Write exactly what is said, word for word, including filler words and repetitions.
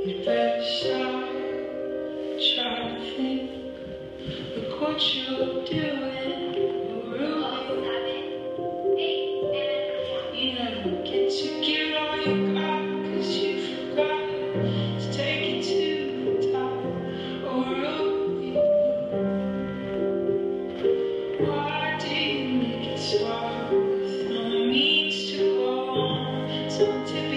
You better stop, try to think. Look what you're doing, Ruby. You never get to give all you got, cause you forgot to take it to the top, oh Ruby. Why do you make it smart with no means to go on? So